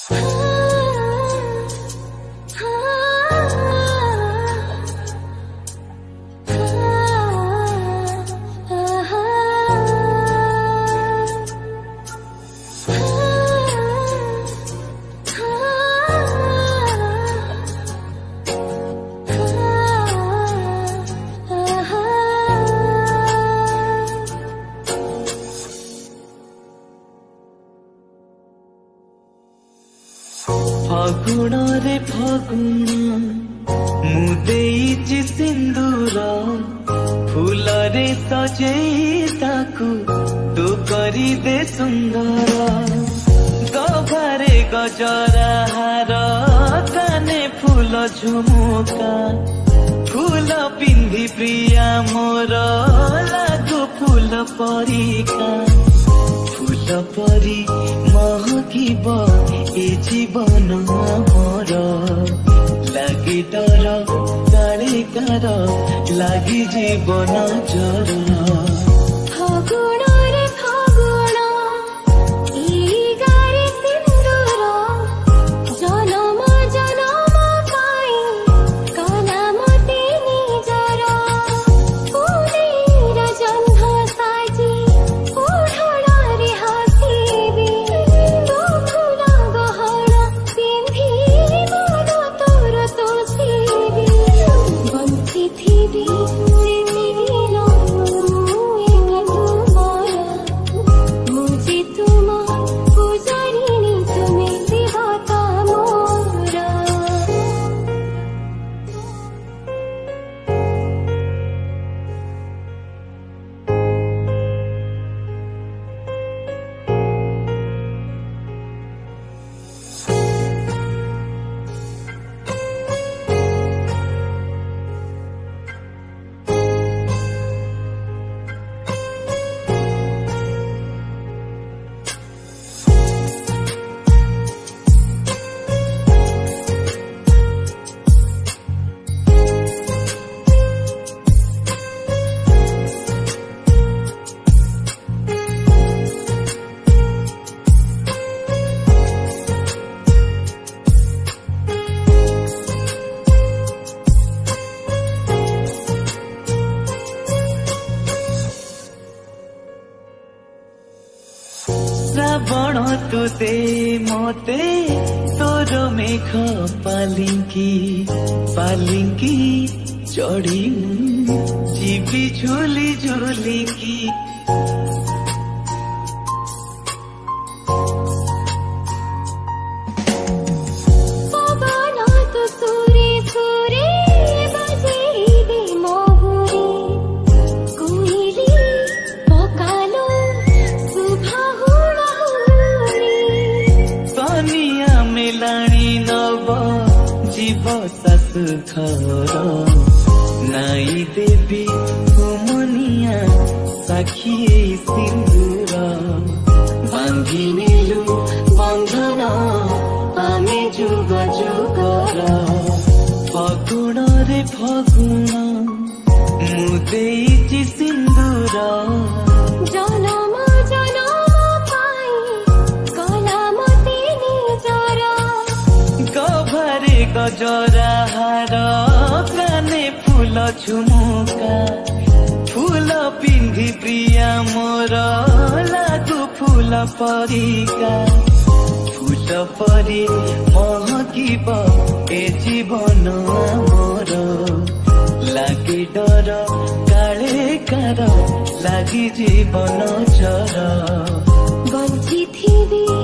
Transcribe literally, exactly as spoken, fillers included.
फागुण रे फागुण मुदेई सिंदूर फूल रे सजेई ताकू तू करी दे सुंदर गभारे गजरा हार काने फूल झुमुका फूल पिंधि प्रिया मोर लागू फूल परिका फूल परी महकिब ए जीवन मोर लगी डर काले कार लगी जीवन जर फागुण रे फागुण ई गारे सिंदूर जनम जनम पाई काला मते निजर उदीर जन्ह साजी ओढ़ण रे हसीबी तो फूल गहण पिंधि मोर तोर तोसीबी बंसी थीबी श्रावण तुते मोते तोर मेघ पालिंकी पालिंकी चढ़ी जीवी झूली झूली की घर नाई देवी होमनिया साखी सिंदूर बांधी नीलु बंधन आमे जुग जुगर फागुण रे फागुण मुदेई सिंदूर जनम जनम पाई कला मते निजर गभारे गजरा हार काने फूल झुमुका फूल पिंधि प्रिया मोर लागू फूल परिका फूल परी महकिब ए जीवन मोर लागे डर काले कार लगी जीवन जर बंची थी